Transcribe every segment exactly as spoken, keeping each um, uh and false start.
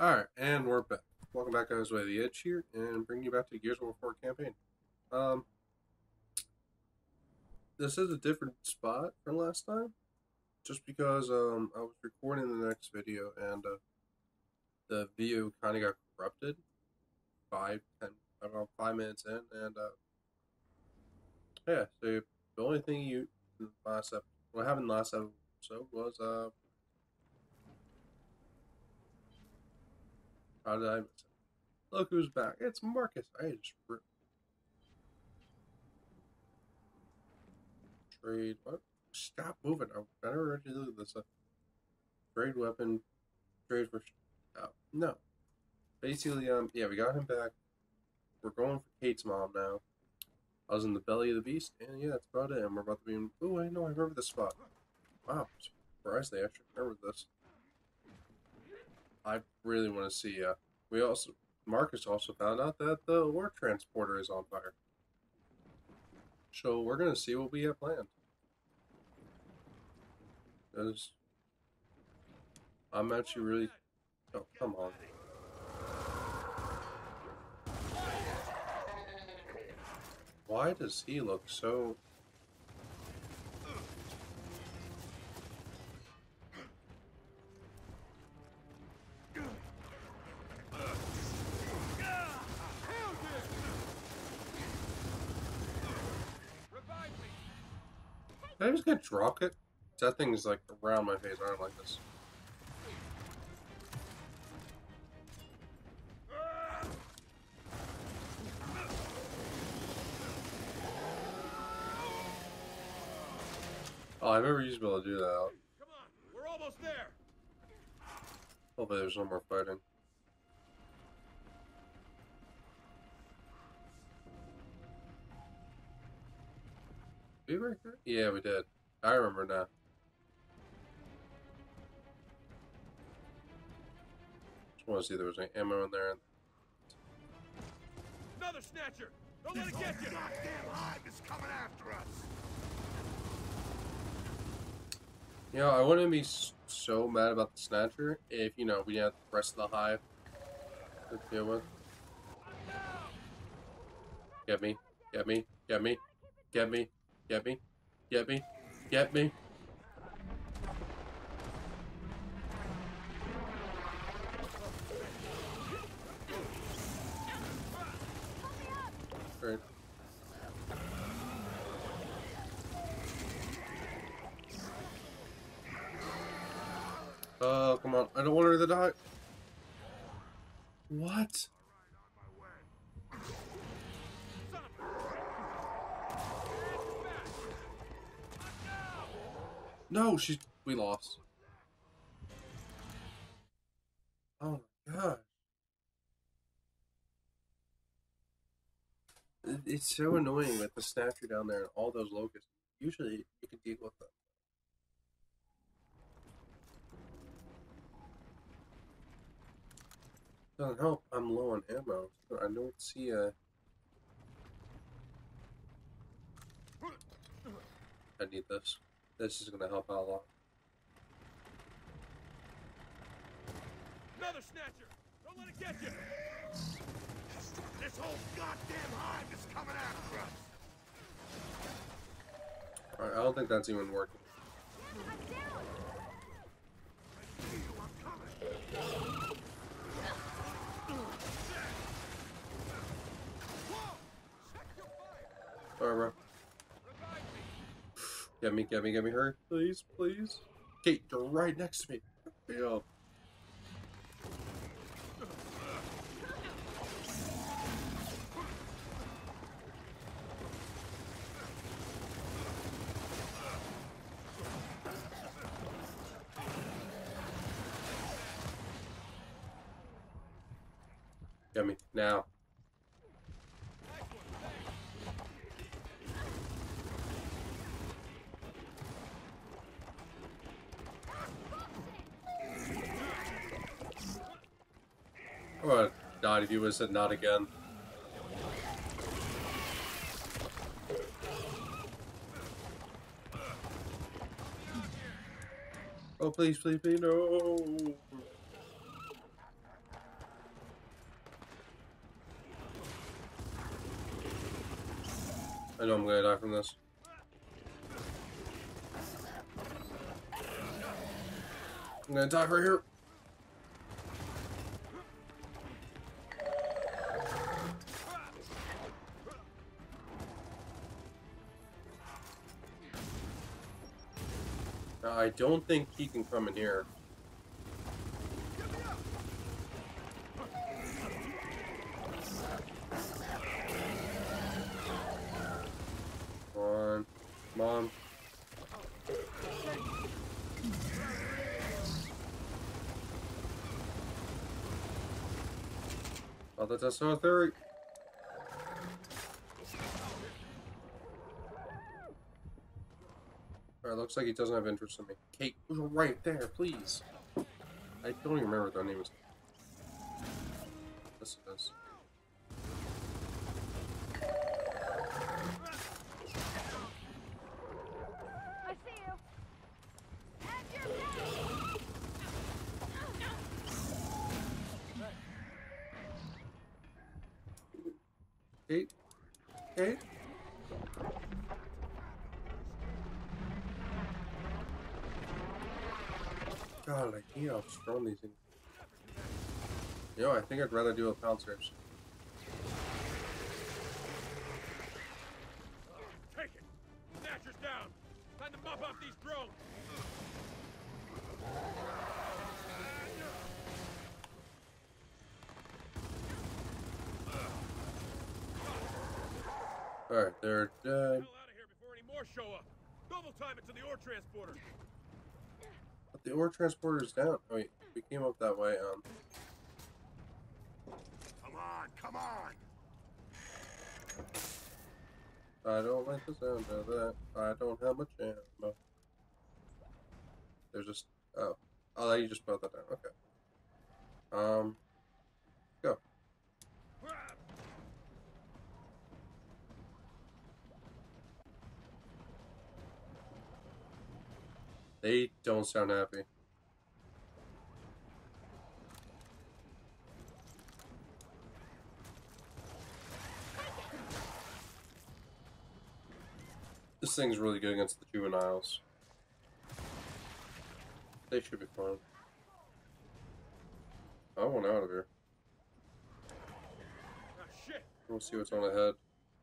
Alright, and we're back. Welcome back, guys. Way the Edge here, and bringing you back to Gears of War four campaign. Um, this is a different spot from last time, just because um I was recording the next video and uh, the video kind of got corrupted. Five, ten, about five minutes in, and uh, yeah. So the only thing you last episode, what happened last episode was uh, how did I miss it? Look who's back! It's Marcus. I just trade. What? Stop moving. I never read you do this. Uh, trade weapon. Trade for. Oh, no. Basically, um, yeah, we got him back. We're going for Kate's mom now. I was in the belly of the beast, and yeah, that's about it. And we're about to be in. Oh, I know, I remember this spot. Wow, surprised they actually remember this. I really want to see. Uh, we also. Marcus also found out that the war transporter is on fire. So we're gonna see what we have planned. Because I'm actually really. Oh, come on. Why does he look so... Did I just get drop kicked? That thing is like around my face. I don't like this. Oh, I've never used to be able to do that. Come on, we're almost there. Hopefully there's no more fighting. Did we break that? Yeah, we did. I remember now. Just want to see if there was any ammo in there. Another snatcher! Don't let it get you! Goddamn hive is coming after us! You know, I wouldn't be so mad about the snatcher if, you know, we had the rest of the hive to deal with. Get me, get me, get me, get me, get me, get me, get me. Right. Oh, come on. I don't want her to die. What? No, she... We lost. Oh my gosh. It's so annoying with the snatcher down there and all those locusts. Usually you can deal with them. Doesn't help. I'm low on ammo. So I don't see a. I need this. This is gonna help out a lot. Another snatcher! Don't let it get you! This whole goddamn hive is coming after us! Alright, I don't think that's even working. Alright, bro. Get me, get me, get me, hurry. Please, please. Kate, you're right next to me. Yo. Get me, now. I would have died if you would have said not again. Oh, please, please, please, no. I know I'm gonna die from this. I'm gonna die right here. I don't think he can come in here. Come on. Come on. Oh, that's a sore theory. Alright, looks like he doesn't have interest in me. Kate was right there, please. I don't even remember what their name is. Yes, it is. I see you. Have your day. Kate? Kate? God, I hate how strong these things. You know, I think I'd rather do a pouncers. Take it! Snatcher's down! Time to mop up these drones! Alright, they're Get the dead. hell out of here before any more show up! Double time it to the ore transporter! But the ore transporter's down. Oh, wait, we came up that way. Um, Come on, come on! I don't like the sound of that. I don't have much ammo. There's just oh, oh, you just brought that down. Okay. Um, go. They don't sound happy. This thing's really good against the juveniles. They should be fine. I want out of here. Ah, shit! We'll see what's on ahead.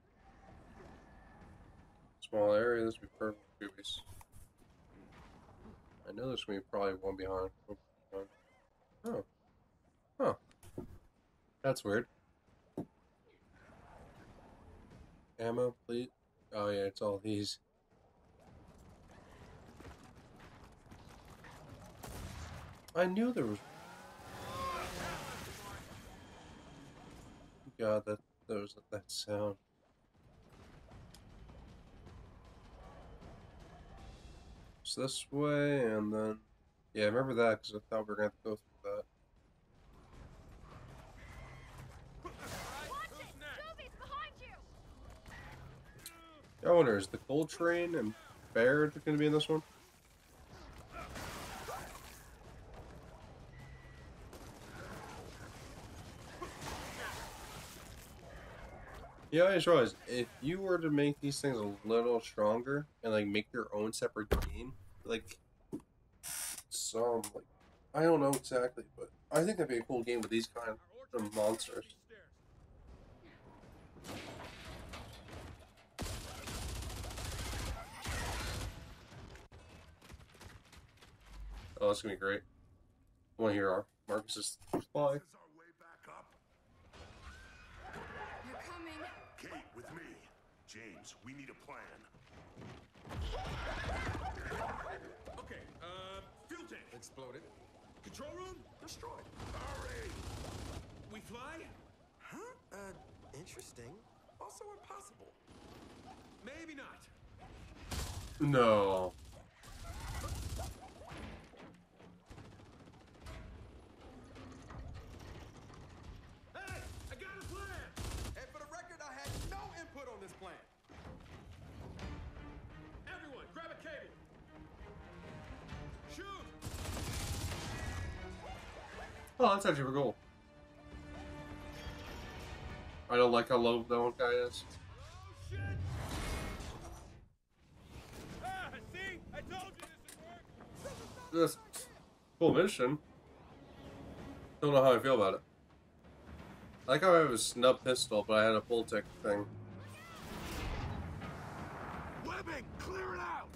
Small area, this would be perfect for boobies. I know there's gonna be probably one behind. Oh. Huh. That's weird. Ammo, please. Oh yeah, it's all these. I knew there was. God, that there was that sound. It's this way, and then yeah, I remember that because I thought we were gonna have to go through that. Watch it! Juvies behind you! I wonder, is the Gold Train and Baird going to be in this one? Yeah, I just realized, if you were to make these things a little stronger and like make your own separate game, like some like I don't know exactly, but I think that'd be a cool game with these kind of monsters. Oh, that's gonna be great. I want to hear our Marcus's reply. This is our way back up. You're coming. Kate, with me. James, we need a plan. Okay, uh, fuel tank. Exploded. Control room? Destroyed. Hurry! We fly? Huh? Uh, interesting. Also impossible. Maybe not. No. Hey, I got a plan! And for the record, I had no input on this plan. Everyone, grab a cable. Shoot! Oh, that's actually cool. I don't like how low that one guy is. Oh, shit! This cool mission. Don't know how I feel about it. I like how I have a snub pistol, but I had a full tick thing. Webbing, clear it out!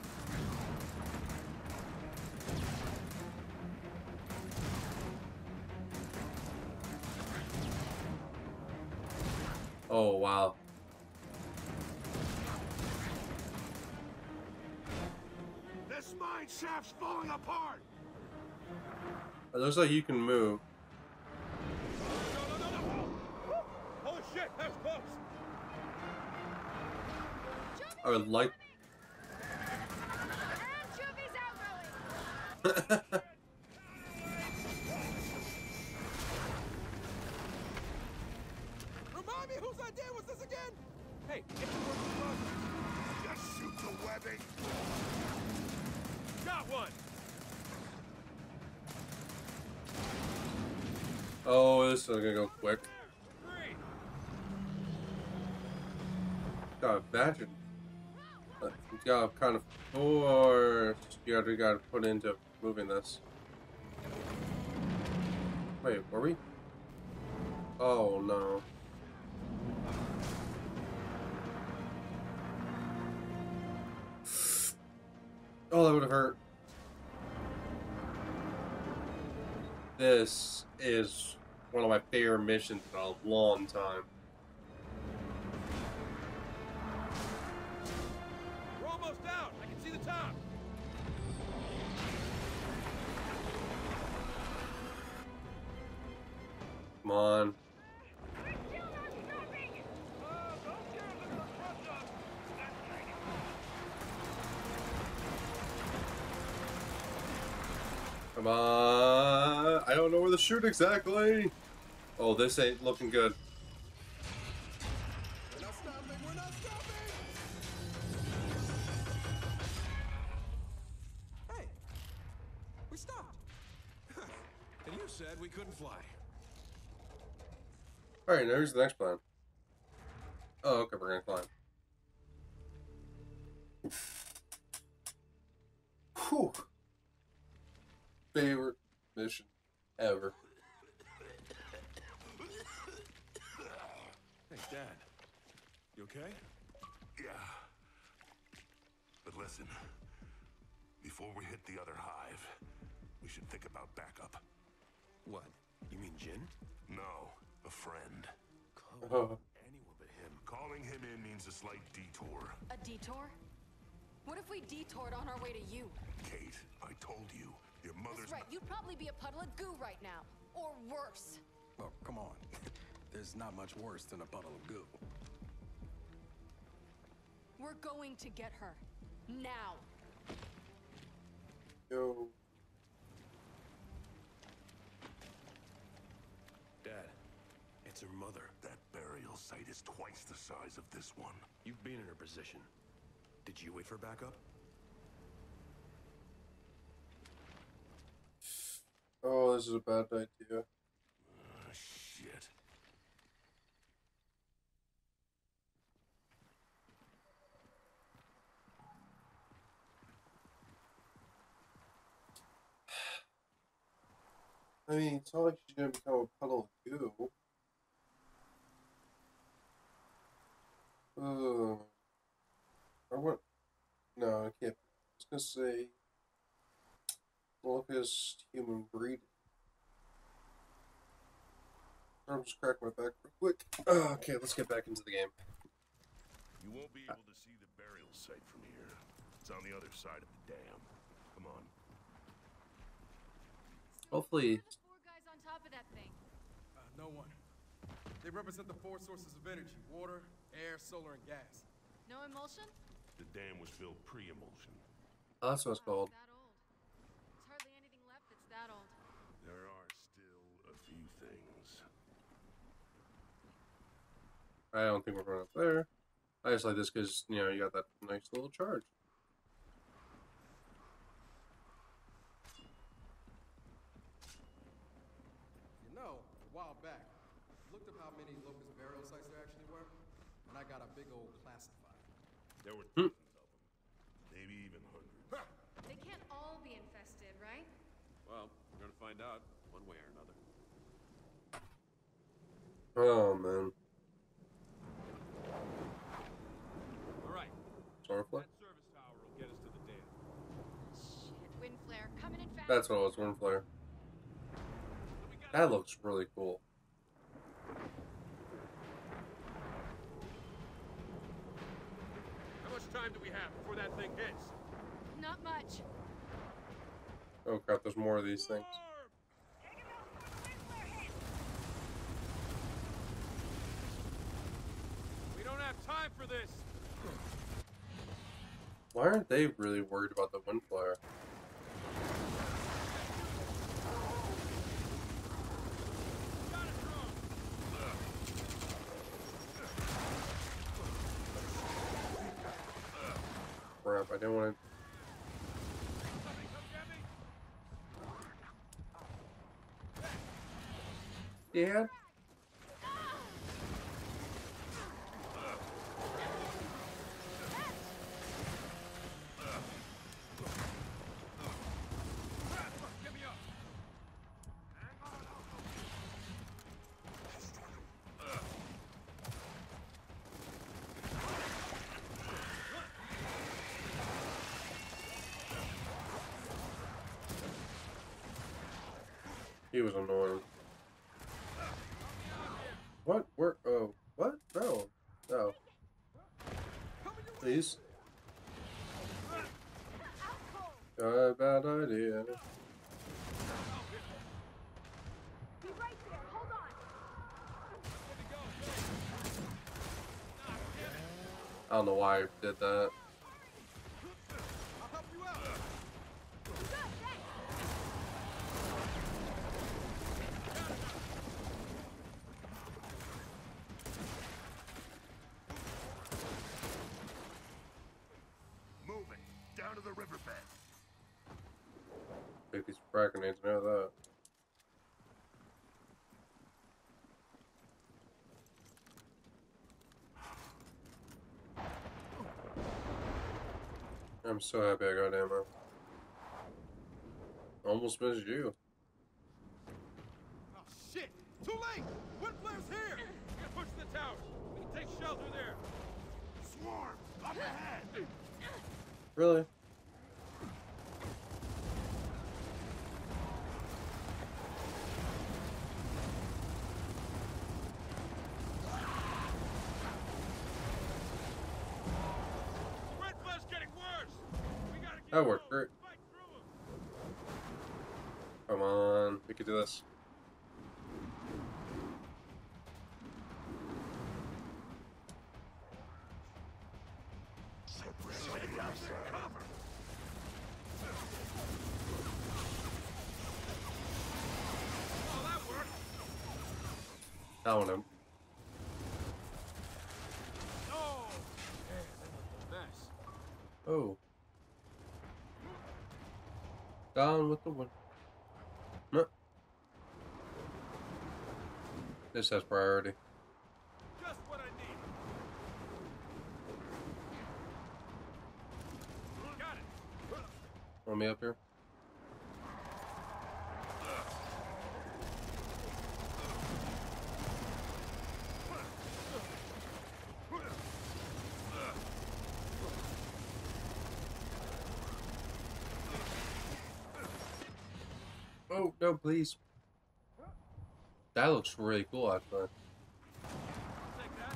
Oh, wow. This mine shaft's falling apart! It looks like you can move. No, no, no, no! Holy shit, that was close! I would like. Anchovies out, Willie! Remind me, whose idea was this again? Hey, it's a work in progress. Just shoot the webbing! Got one! Oh, this is gonna go quick. Three! Gotta imagine. Uh, You gotta kind of force. You gotta, you gotta put into moving this. Wait, were we? Oh no. Oh, that would have hurt. This is one of my favorite missions in a long time. We're almost out! I can see the top! Come on. We're still not stopping! Come on. I don't know where to shoot exactly. Oh, this ain't looking good. We're not stopping, we're not stopping! Hey, we stopped. And you said we couldn't fly. Alright, now here's the next plan. Oh, okay, we're gonna climb. Whew. Favorite mission ever. Hey, Dad. You okay? Yeah. But listen, before we hit the other hive, we should think about backup. What? You mean Jin? No, a friend. Oh. Anyone but him. Calling him in means a slight detour. A detour? What if we detoured on our way to you? Kate, I told you, your mother's That's right, you'd probably be a puddle of goo right now. Or worse. Oh, come on. There's not much worse than a puddle of goo. We're going to get her. Now. Yo. Dad, it's her mother. That burial site is twice the size of this one. You've been in her position. Did you wait for backup? Oh, this is a bad idea. Ah, shit. I mean, it's not like she's gonna become a puddle of goo. Ugh. I want. No, I can't. I was gonna say. Locust human breed. I'm just cracking my back real quick. Oh, okay, let's get back into the game. You won't be able to see the burial site from here. It's on the other side of the dam. Come on. Hopefully. Who are the four guys on top of that thing? Uh, no one. They represent the four sources of energy: water, air, solar, and gas. No emulsion? The dam was built pre-emulsion. Oh, that's what it's Wow, called. That old. There's hardly anything left that's that old. There are still a few things. I don't think we're going up there. I just like this because, you know, you got that nice little charge. You know, a while back, I looked up how many locust burial sites there actually were, and I got a big old classified. There were dozens of them. Maybe even hundreds. They can't all be infested. find out one way or another. Oh man. All right. Stormflare? That service tower will get us to the dam. Shit, wind flare coming in fast. That's what it was, Windflare. That looks really cool. How much time do we have before that thing hits? Not much. Oh crap, there's more of these things. We don't have time for this. Why aren't they really worried about the Windflare? Got it, drone. Crap, I didn't want Somebody come get me. to... Yeah? Get me up. He was annoying. What? Where? Oh, what? No. No. Please. Got a bad idea. Be right there. Hold on. I don't know why I did that. I'll help you out. Good, thanks. Move it. Down to the riverbed. Take these frag grenades, know that. I'm so happy I got ammo. Almost missed you. Oh shit! Too late! Windflare's here! We gotta push the towers. We can take shelter there. Swarm! Up ahead! Really? Windflare's getting worse! We gotta keep That worked going. great. Fight through 'em. Come on, we can do this. Cover! Oh, that worked! That one him. Oh! Man, that was a mess. Oh. Down with the wind. No. This has priority. Just what I need. Got it. Want me up here? Oh, no, please. That looks really cool, actually. Take that.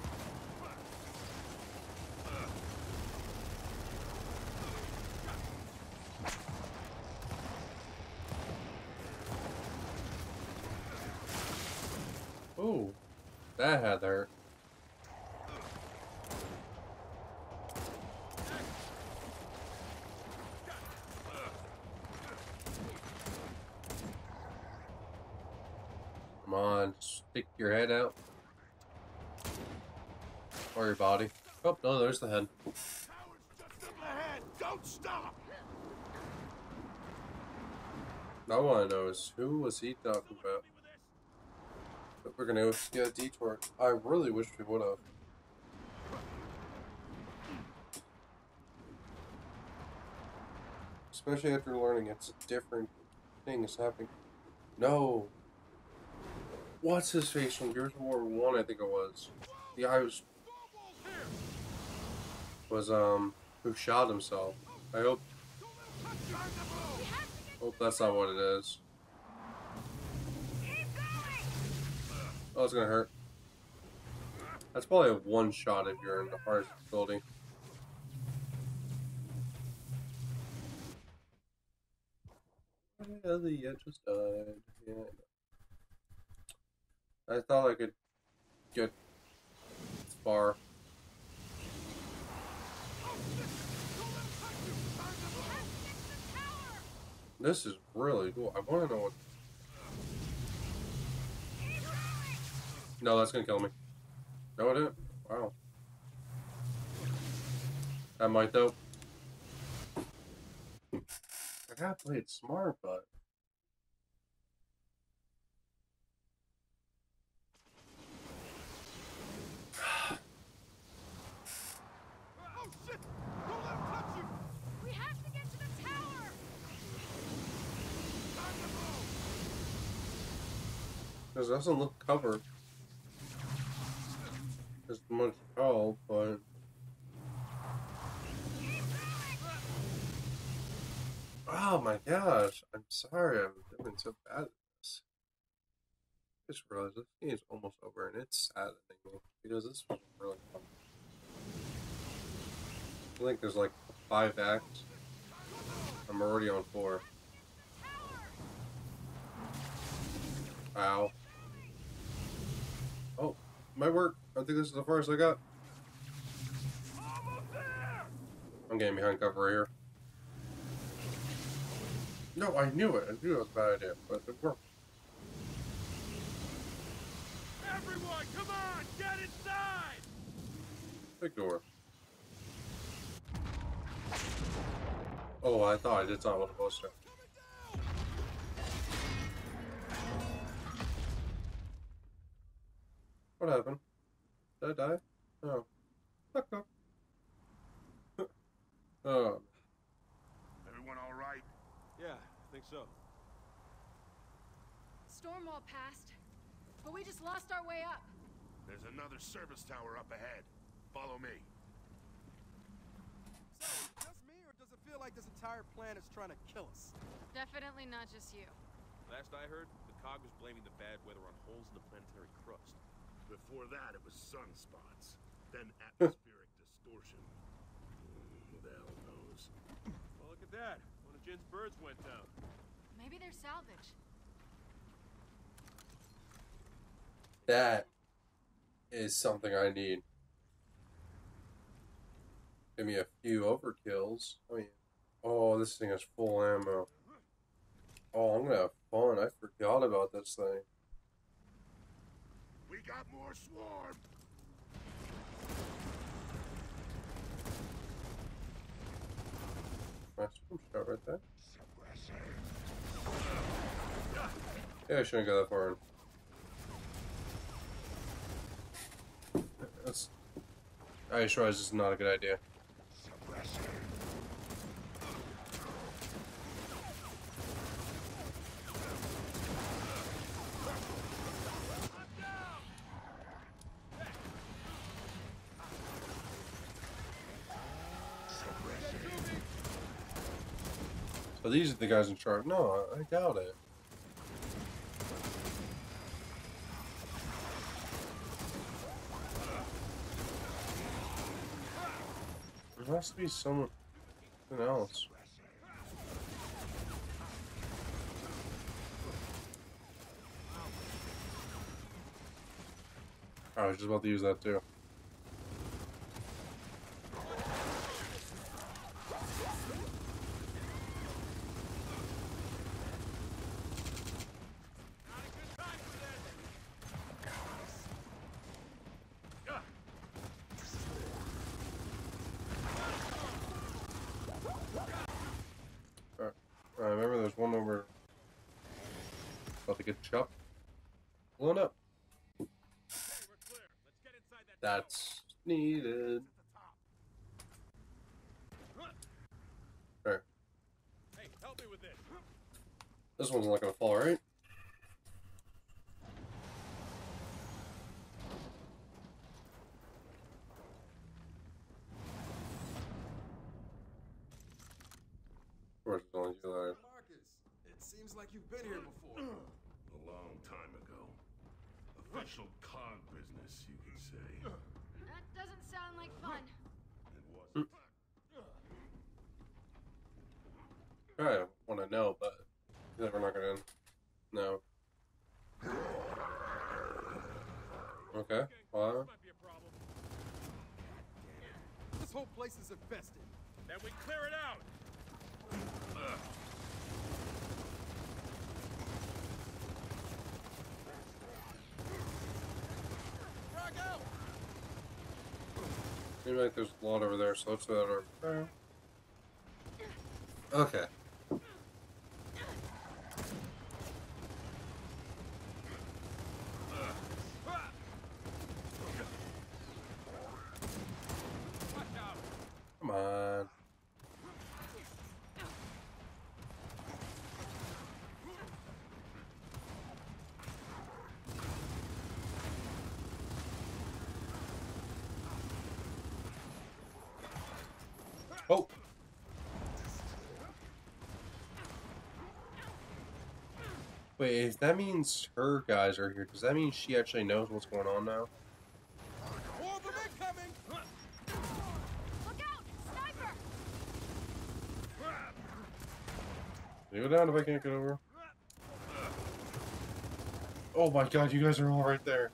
Oh, that had to hurt. Come on, stick your head out. Or your body. Oh, no, there's the head. Towers just up ahead! Don't stop! I want to know is who was he talking about? But we're gonna get a detour. I really wish we would have. Especially after learning it's a different thing is happening. No. What's his face from Gears of War one, I think it was. The guy was, was, um, who shot himself. I hope, hope that's not what it is. Oh, it's gonna hurt. That's probably a one shot if you're in the hardest building. Yeah, the edge just died. Yeah. I thought I could get far. This is really cool. I want to know what. No, that's gonna kill me. No, it didn't. Wow. That might though. I gotta play it smart, but. Oh shit! Don't let him touch you! We have to get to the tower! This doesn't look covered as much all, but. Oh my gosh, I'm sorry I'm doing so bad at this. I just realized this game is almost over and it's saddening me because this was really fun. I think there's like five acts. I'm already on four. Ow. Oh, might work. I think this is the first I got. I'm getting behind cover here. No, I knew it. I knew it was a bad idea, but it worked. Everyone, come on! Get inside! Big door. Oh, I thought I did something with the poster. What happened? Did I die? Oh. Fuck up. Oh. Everyone all right? Yeah, I think so. Stormwall passed, but we just lost our way up. There's another service tower up ahead. Follow me. So, just me, or does it feel like this entire plan is trying to kill us? Definitely not just you. Last I heard, the cog was blaming the bad weather on holes in the planetary crust. Before that, it was sunspots. Then atmospheric distortion. Who the hell knows? Well, look at that. One of Jin's birds went down. Maybe they're salvage. That is something I need. Give me a few overkills. I mean, oh, this thing has full ammo. Oh, I'm gonna have fun. I forgot about this thing. We got more swarm! Nice boom shot right there. Yeah, I shouldn't go that far in. That's. I just realized this is not a good idea. So these are the guys in charge. No, I, I doubt it. There has to be someone else. I was just about to use that too. I remember there's one over about to get chopped. Blown up. Hey, we're clear. Let's get inside that That's needed. Alright. tower. Hey, help me with this. This one's not gonna fall, right? like you've been here before. A long time ago. Official cog business, you could say. That doesn't sound like fun. It wasn't. I want to know, but we're not gonna know. Okay, well, Might be a problem. This whole place is infested. Then we clear it out. Ugh. Frag out! seems like there's a lot over there, so let's go over there. Okay. Watch out. Come on. Oh. Wait, if that means her guys are here, does that mean she actually knows what's going on now? More of them incoming! Look out! Sniper! Can you go down if I can't get over? Oh my god, you guys are all right there.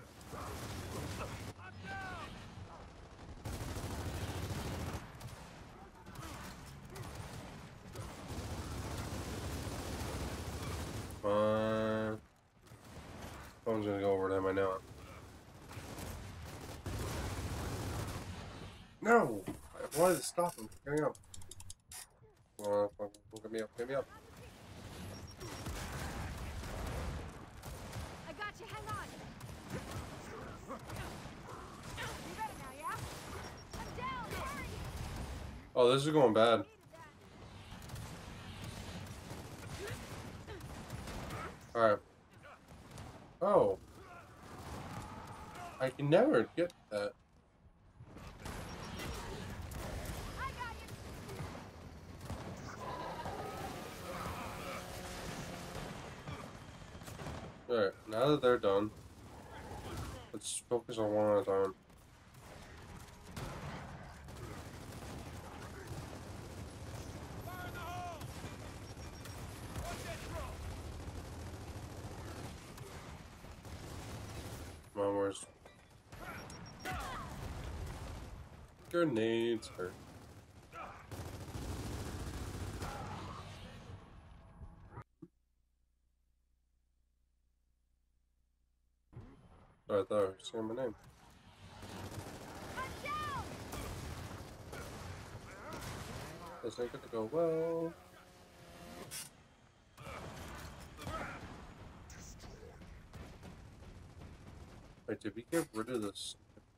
Uh, phone's gonna go over them, I know it. No! I wanted to stop him. Getting up. Uh, get me up, get me up. I got you, hang on! You better now, yeah? I'm down, hurry! Oh, this is going bad. Alright. Oh. I can never get that. I got you! Alright, now that they're done, let's focus on one at a time. Fire in the hole. Watch that throw. Come on, where's... Grenades hurt. Oh, I thought I was saying my name. I'm down! This ain't gonna go well. Wait, did we get rid of this?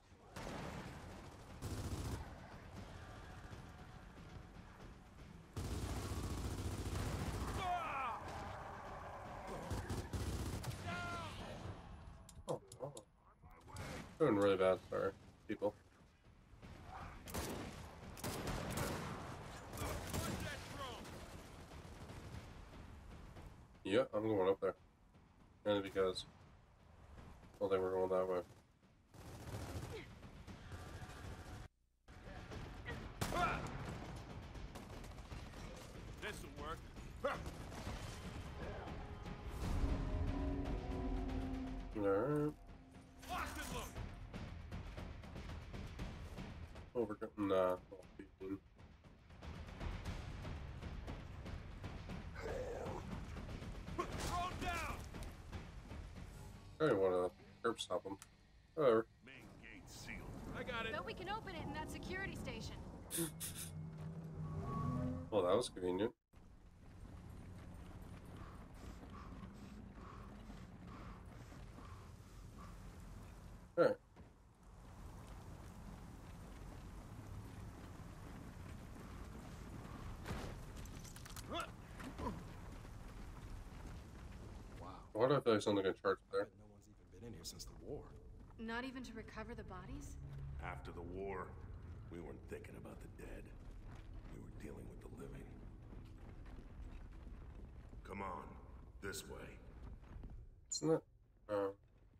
Oh, oh. Doing really bad, sorry, people. Yeah, I'm going up there. Only because I don't think we're going that way. This'll work. Alright. Lock and load. Over. Nah, fifteen. Throw him down. I didn't want to curb stop him. Whatever. Main gate sealed. I got it. Bet we can open it in that security station. Well, that was convenient. Alright. Wow. Why do I feel like something got charged I there? bet no one's even been in here since the war. Not even to recover the bodies? After the war, we weren't thinking about the dead. We were dealing with the living. Come Come on, this way. Isn't it? Oh.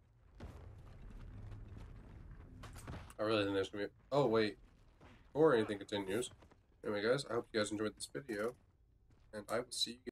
I really think there's gonna be. Oh, wait. Before anything continues. Anyway, guys, I hope you guys enjoyed this video. And I will see you